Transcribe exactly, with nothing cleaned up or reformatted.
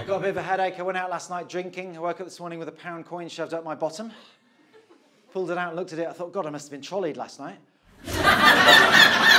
got a bit of a headache. I went out last night drinking. I woke up this morning with a pound coin shoved up my bottom. Pulled it out and looked at it. I thought, God, I must have been trolleyed last night.